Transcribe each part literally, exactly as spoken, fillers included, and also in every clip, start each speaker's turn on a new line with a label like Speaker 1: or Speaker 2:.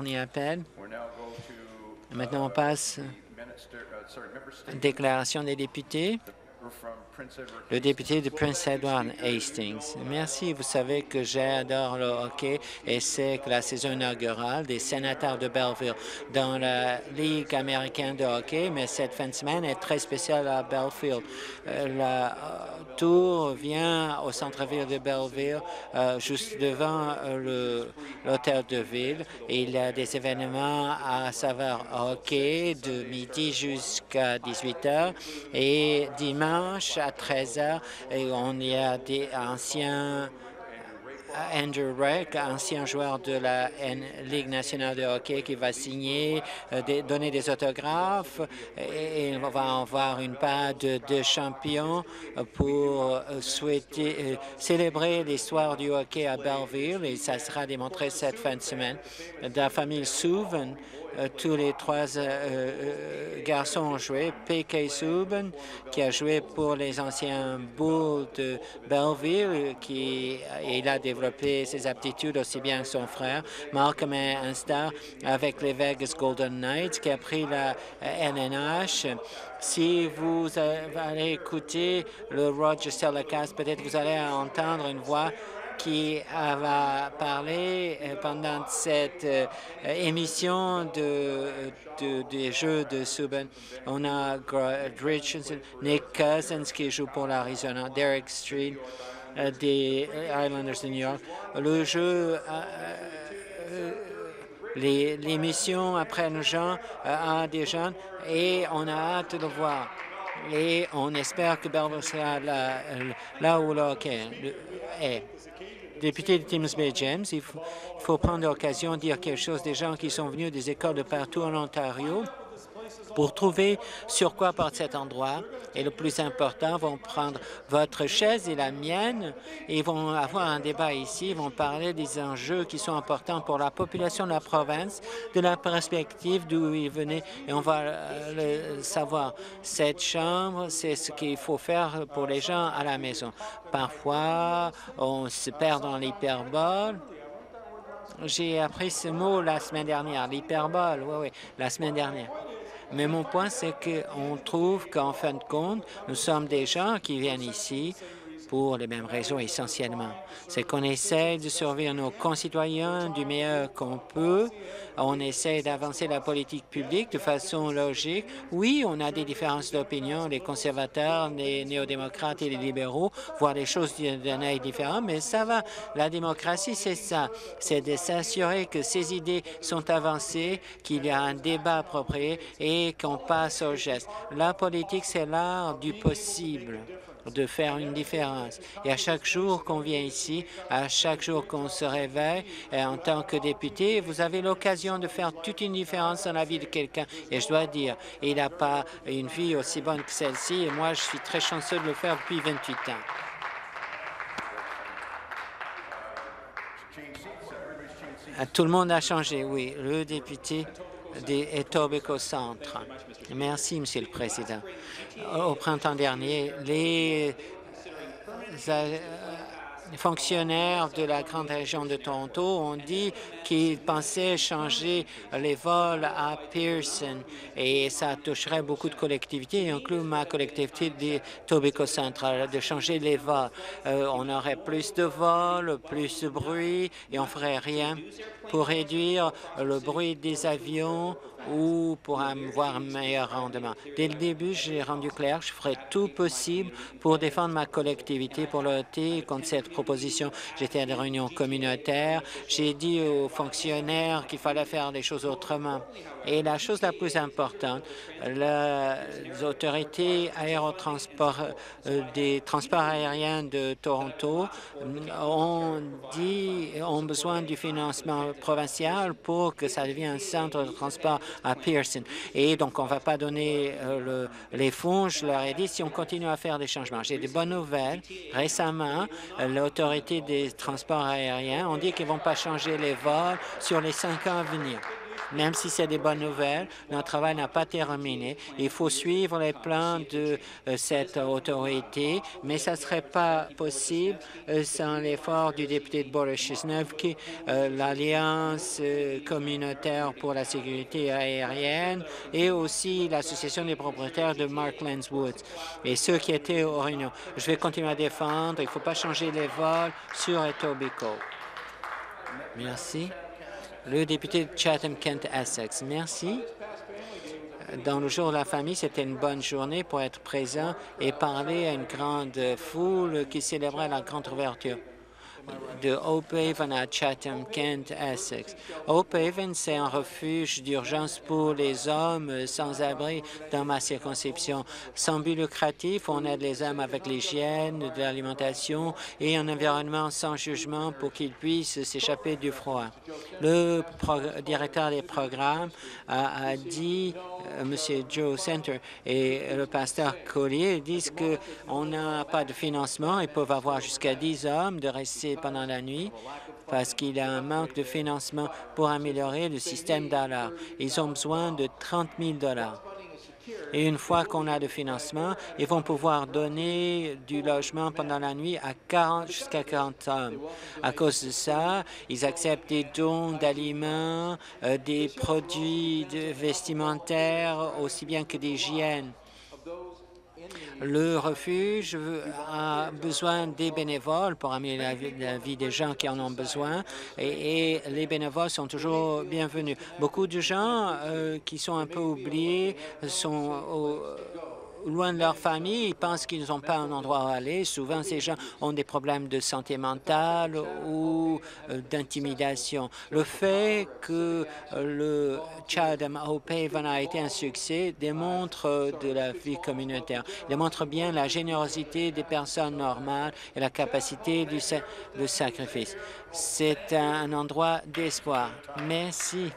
Speaker 1: Dernier appel. Maintenant, on passe à la déclaration des députés. Le député de Prince Edward Hastings. Merci. Vous savez que j'adore le hockey et c'est que la saison inaugurale des sénateurs de Belleville dans la Ligue américaine de hockey, mais cette fin de semaine est très spéciale à Bellefield. Euh, la euh, tour vient au centre-ville de Belleville, euh, juste devant euh, l'hôtel de ville. Et il y a des événements à saveur hockey de midi jusqu'à dix-huit heures et dimanche à treize heures, et on y a des anciens Andrew Reck, ancien joueur de la Ligue nationale de hockey, qui va signer, euh, des, donner des autographes, et, et on va avoir une part de, de champions pour euh, souhaiter euh, célébrer l'histoire du hockey à Belleville, et ça sera démontré cette fin de semaine. De la famille Souben, Euh, tous les trois euh, euh, garçons ont joué. P K Subban, qui a joué pour les anciens Bulls de Belleville, qui il a développé ses aptitudes aussi bien que son frère. Malcolm est un star avec les Vegas Golden Knights, qui a pris la N N H. Si vous allez écouter le Roger Telecast, peut-être vous allez entendre une voix qui va parler pendant cette euh, émission de, de, des Jeux de Subban. On a Richardson, Nick Cousins qui joue pour l'Arizona, Derek Street euh, des Islanders de New York. Le jeu, euh, euh, l'émission après nos gens euh, a des jeunes et on a hâte de le voir. Et on espère que Belleville sera là, là où le hockey est. Député de Tims Bay James, il faut, il faut prendre l'occasion de dire quelque chose des gens qui sont venus des écoles de partout en Ontario pour trouver sur quoi porte cet endroit. Et le plus important, vont prendre votre chaise et la mienne et ils vont avoir un débat ici. Ils vont parler des enjeux qui sont importants pour la population de la province, de la perspective d'où ils venaient. Et on va euh, le savoir. Cette chambre, c'est ce qu'il faut faire pour les gens à la maison. Parfois, on se perd dans l'hyperbole. J'ai appris ce mot la semaine dernière, l'hyperbole, oui, oui, la semaine dernière. Mais mon point, c'est qu'on trouve qu'en fin de compte, nous sommes des gens qui viennent ici pour les mêmes raisons essentiellement. C'est qu'on essaie de surveiller nos concitoyens du meilleur qu'on peut. On essaie d'avancer la politique publique de façon logique. Oui, on a des différences d'opinion. Les conservateurs, les néo-démocrates et les libéraux voient les choses d'un œil différent, mais ça va. La démocratie, c'est ça. C'est de s'assurer que ces idées sont avancées, qu'il y a un débat approprié et qu'on passe au geste. La politique, c'est l'art du possible, de faire une différence. Et à chaque jour qu'on vient ici, à chaque jour qu'on se réveille, et en tant que député, vous avez l'occasion de faire toute une différence dans la vie de quelqu'un. Et je dois dire, il n'a pas une vie aussi bonne que celle-ci, et moi, je suis très chanceux de le faire depuis vingt-huit ans. Tout le monde a changé, oui. Le député des Etobicoke Centre. Merci, Monsieur le Président. Au printemps dernier, les euh, fonctionnaires de la grande région de Toronto ont dit qu'ils pensaient changer les vols à Pearson et ça toucherait beaucoup de collectivités, inclus ma collectivité de Etobicoke Centre, de changer les vols. Euh, on aurait plus de vols, plus de bruit et on ferait rien pour réduire le bruit des avions ou pour avoir un meilleur rendement. Dès le début, j'ai rendu clair, je ferai tout possible pour défendre ma collectivité, pour lutter contre cette proposition. J'étais à des réunions communautaires, j'ai dit aux fonctionnaires qu'il fallait faire les choses autrement. Et la chose la plus importante, les autorités aérotransport, euh, des transports aériens de Toronto ont dit ont besoin du financement provincial pour que ça devienne un centre de transport à Pearson. Et donc, on ne va pas donner euh, le, les fonds. Je leur ai dit, si on continue à faire des changements. J'ai des bonnes nouvelles. Récemment, euh, l'autorité des transports aériens ont dit qu'ils ne vont pas changer les vols sur les cinq ans à venir. Même si c'est des bonnes nouvelles, notre travail n'a pas terminé. Il faut suivre les plans de euh, cette autorité, mais ça ne serait pas possible euh, sans l'effort du député de Boris Chisnovsky, euh, l'Alliance euh, communautaire pour la sécurité aérienne et aussi l'Association des propriétaires de Marklands Woods et ceux qui étaient aux réunions. Je vais continuer à défendre. Il ne faut pas changer les vols sur Etobicoke. Merci. Le député de Chatham-Kent-Essex. Merci. Dans le jour de la famille, c'était une bonne journée pour être présent et parler à une grande foule qui célébrait la grande ouverture de Hope Haven à Chatham-Kent, Essex. Hope Haven, c'est un refuge d'urgence pour les hommes sans-abri dans ma circonscription. Sans but lucratif, on aide les hommes avec l'hygiène, de l'alimentation et un environnement sans jugement pour qu'ils puissent s'échapper du froid. Le directeur des programmes a, a dit, euh, M. Joe Center et le pasteur Collier disent qu'on n'a pas de financement. Ils peuvent avoir jusqu'à dix hommes de rester pendant la nuit parce qu'il y a un manque de financement pour améliorer le système d'alarme. Ils ont besoin de trente mille dollars. Et une fois qu'on a le financement, ils vont pouvoir donner du logement pendant la nuit à quarante jusqu'à quarante hommes. À cause de ça, ils acceptent des dons d'aliments, euh, des produits de vestimentaires, aussi bien que d'hygiène. Le refuge a besoin des bénévoles pour améliorer la vie, la vie des gens qui en ont besoin et, et les bénévoles sont toujours bienvenus. Beaucoup de gens euh, qui sont un peu oubliés sont au, loin de leur famille, ils pensent qu'ils n'ont pas un endroit où aller. Souvent, ces gens ont des problèmes de santé mentale ou euh, d'intimidation. Le fait que euh, le Chatham Hope Haven a été un succès démontre euh, de la vie communautaire, démontre bien la générosité des personnes normales et la capacité du sa de sacrifice. C'est un, un endroit d'espoir. Merci.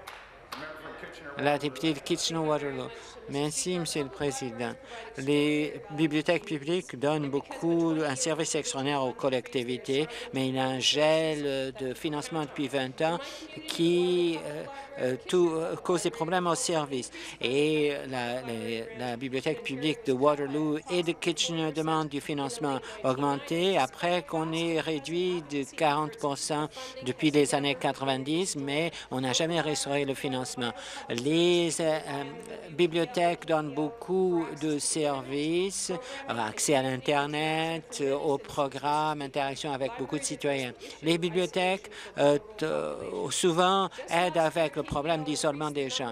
Speaker 1: La députée de Kitchener-Waterloo. Merci, Monsieur le Président. Les bibliothèques publiques donnent beaucoup, un service extraordinaire aux collectivités, mais il y a un gel de financement depuis vingt ans qui euh, euh, tout, euh, cause des problèmes au service. Et la, la, la bibliothèque publique de Waterloo et de Kitchener demande du financement augmenté après qu'on ait réduit de quarante pour cent depuis les années quatre-vingt-dix, mais on n'a jamais restauré le financement. Les euh, bibliothèques donnent beaucoup de services, accès à l'Internet, aux programmes, interaction avec beaucoup de citoyens. Les bibliothèques euh, souvent aident avec le problème d'isolement des gens.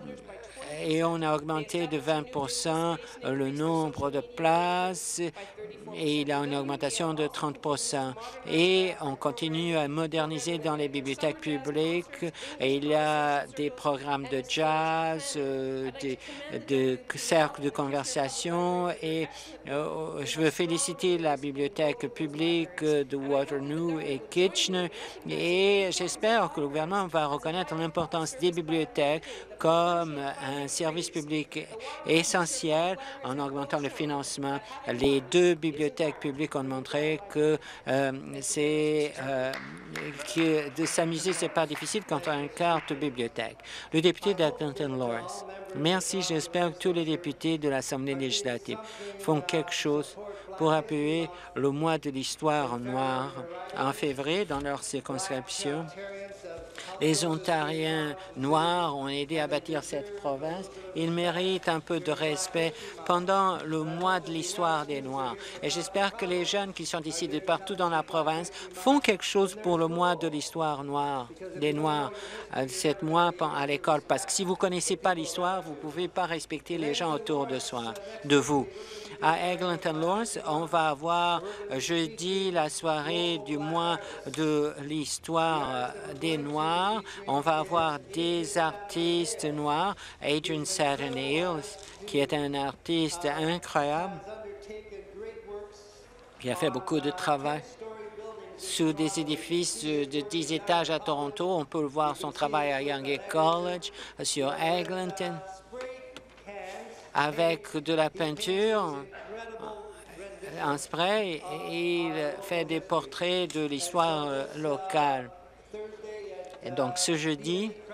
Speaker 1: Et on a augmenté de vingt pour cent le nombre de places et il y a une augmentation de trente pour cent. Et on continue à moderniser dans les bibliothèques publiques. Et il y a des programmes de jazz, euh, des, de cercles de conversation. Et euh, je veux féliciter la bibliothèque publique de Waterloo et Kitchener. Et j'espère que le gouvernement va reconnaître l'importance des bibliothèques comme un service public essentiel en augmentant le financement. Les deux bibliothèques publiques ont montré que euh, c'est euh, que de s'amuser, c'est pas difficile quand on a une carte bibliothèque. Le député d'Eglinton Lawrence. Merci. J'espère que tous les députés de l'Assemblée législative font quelque chose pour appuyer le mois de l'histoire noire en février dans leur circonscription. Les Ontariens noirs ont aidé à bâtir cette province. Ils méritent un peu de respect pendant le mois de l'histoire des Noirs. Et j'espère que les jeunes qui sont ici de partout dans la province font quelque chose pour le mois de l'histoire noire, des Noirs, cette mois à l'école. Parce que si vous ne connaissez pas l'histoire, vous ne pouvez pas respecter les gens autour de soi, de vous. À Eglinton Lawrence, on va avoir jeudi la soirée du mois de l'histoire des Noirs. On va avoir des artistes noirs, Adrian Saturn Hills, qui est un artiste incroyable, qui a fait beaucoup de travail sous des édifices de dix étages à Toronto. On peut voir son travail à Yonge College, sur Eglinton, avec de la peinture en spray. Il fait des portraits de l'histoire locale. Et donc, ce jeudi,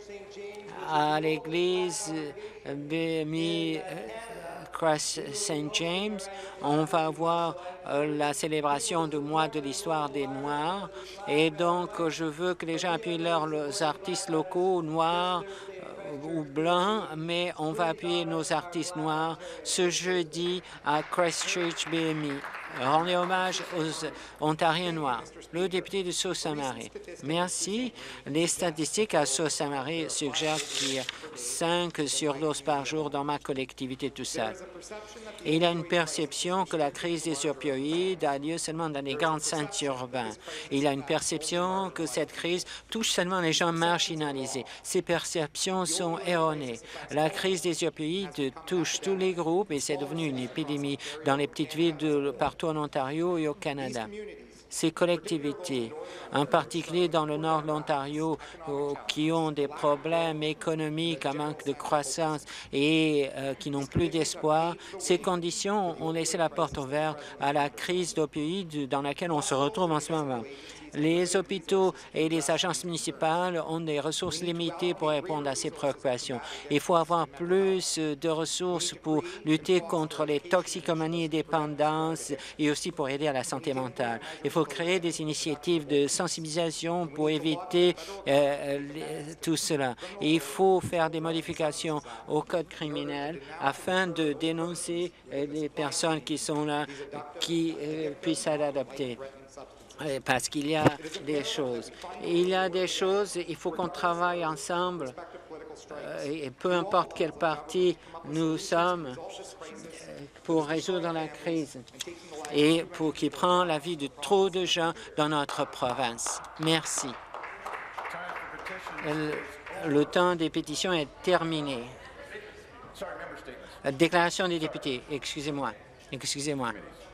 Speaker 1: à l'église B M I Cross Saint James. On va avoir euh, la célébration du mois de l'histoire des Noirs. Et donc, je veux que les gens appuient leurs artistes locaux, noirs euh, ou blancs, mais on va appuyer nos artistes noirs ce jeudi à Christchurch B M I. Rendez hommage aux Ontariens noirs. Le député de Sault-Saint-Marie. Merci. Les statistiques à Sault-Saint-Marie suggèrent qu'il y a cinq surdoses par jour dans ma collectivité tout seul. Et il y a une perception que la crise des opioïdes a lieu seulement dans les grands centres urbains. Il y a une perception que cette crise touche seulement les gens marginalisés. Ces perceptions sont erronées. La crise des opioïdes touche tous les groupes et c'est devenu une épidémie dans les petites villes de partout en Ontario et au Canada. Ces collectivités, en particulier dans le nord de l'Ontario, qui ont des problèmes économiques, un manque de croissance et euh, qui n'ont plus d'espoir, ces conditions ont laissé la porte ouverte à la crise d'opioïdes dans laquelle on se retrouve en ce moment. Les hôpitaux et les agences municipales ont des ressources limitées pour répondre à ces préoccupations. Il faut avoir plus de ressources pour lutter contre les toxicomanies et dépendances et aussi pour aider à la santé mentale. Il faut créer des initiatives de sensibilisation pour éviter euh, tout cela. Il faut faire des modifications au code criminel afin de dénoncer euh, les personnes qui sont là, qui euh, puissent être adoptées. Parce qu'il y a des choses. Il y a des choses, il faut qu'on travaille ensemble, euh, et peu importe quel parti nous sommes, euh, pour résoudre la crise et pour qui prend la vie de trop de gens dans notre province. Merci. Le, le temps des pétitions est terminé. La déclaration des députés, excusez-moi, excusez-moi.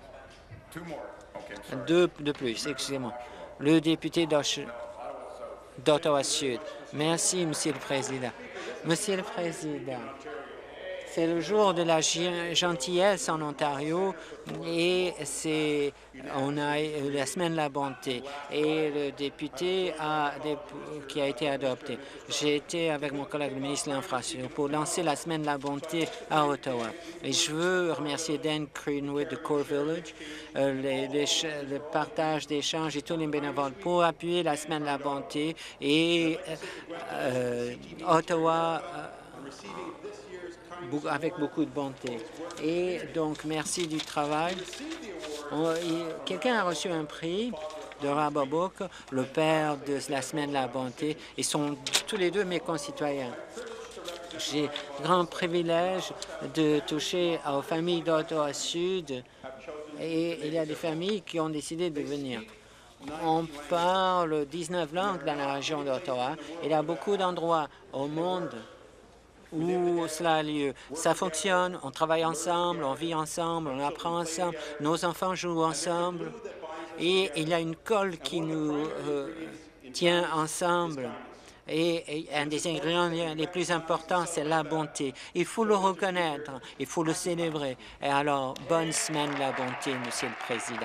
Speaker 1: Deux de plus, excusez-moi. Le député d'Ottawa-Sud. Merci, Monsieur le Président. Monsieur le Président, c'est le jour de la gentillesse en Ontario et c'est on a la semaine de la bonté et le député a, qui a été adopté. J'ai été avec mon collègue le ministre de l'Infrastructure pour lancer la semaine de la bonté à Ottawa. Et je veux remercier Dan Greenwood de Core Village, euh, les, les, le partage d'échanges et tous les bénévoles pour appuyer la semaine de la bonté et euh, Ottawa euh, avec beaucoup de bonté. Et donc, merci du travail. Quelqu'un a reçu un prix de Rabobouk, le père de la Semaine de la bonté. Ils sont tous les deux mes concitoyens. J'ai le grand privilège de toucher aux familles d'Ottawa-Sud et il y a des familles qui ont décidé de venir. On parle dix-neuf langues dans la région d'Ottawa. Il y a beaucoup d'endroits au monde où cela a lieu. Ça fonctionne, on travaille ensemble, on vit ensemble, on apprend ensemble, nos enfants jouent ensemble et il y a une colle qui nous euh, tient ensemble. Et, et un des ingrédients les plus importants, c'est la bonté. Il faut le reconnaître, il faut le célébrer. Et alors, bonne semaine de la bonté, Monsieur le Président.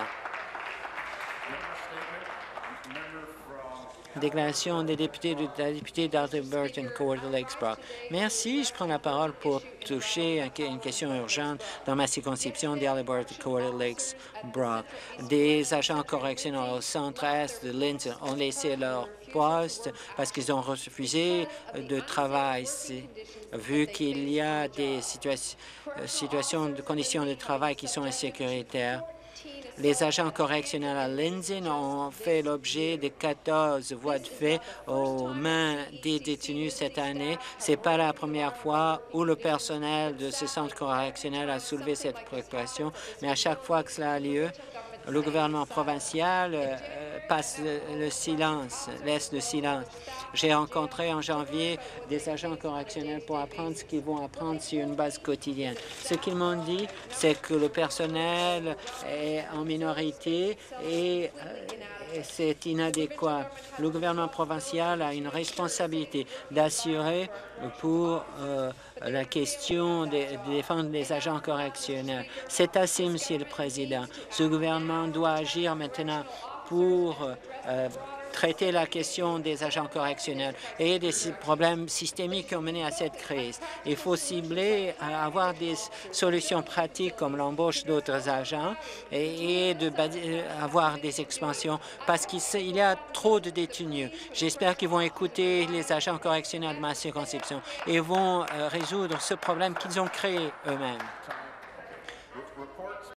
Speaker 1: Déclaration des députés de la députée d'Alderburton, Kawartha Lakes Brock. Merci. Je prends la parole pour toucher à une question urgente dans ma circonscription d'Alderburton, Kawartha Lakes Brock. Des agents correctionnels au centre-est de Lindsay ont laissé leur poste parce qu'ils ont refusé de travail. Vu qu'il y a des situa- situations de conditions de travail qui sont insécuritaires, les agents correctionnels à Lindsay ont fait l'objet de quatorze voies de fait aux mains des détenus cette année. Ce n'est pas la première fois où le personnel de ce centre correctionnel a soulevé cette préoccupation, mais à chaque fois que cela a lieu, le gouvernement provincial euh, passe le, le silence, laisse le silence. J'ai rencontré en janvier des agents correctionnels pour apprendre ce qu'ils vont apprendre sur une base quotidienne. Ce qu'ils m'ont dit, c'est que le personnel est en minorité et euh, c'est inadéquat. Le gouvernement provincial a une responsabilité d'assurer pour euh, la question de, de défendre les agents correctionnels. C'est assez, Monsieur le Président. Ce gouvernement doit agir maintenant pour euh, traiter la question des agents correctionnels et des problèmes systémiques qui ont mené à cette crise. Il faut cibler, avoir des solutions pratiques comme l'embauche d'autres agents et, et de avoir des expansions parce qu'il y a trop de détenus. J'espère qu'ils vont écouter les agents correctionnels de ma circonscription et vont euh, résoudre ce problème qu'ils ont créé eux-mêmes.